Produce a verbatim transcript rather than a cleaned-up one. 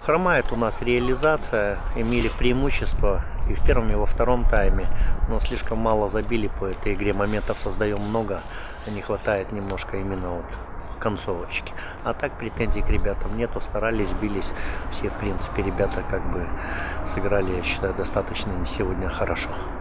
хромает у нас реализация, имели преимущество и в первом, и во втором тайме, но слишком мало забили по этой игре, моментов создаем много, не хватает немножко именно вот концовочки. А так претензий к ребятам нету, старались, бились, все в принципе ребята как бы сыграли, я считаю, достаточно сегодня хорошо.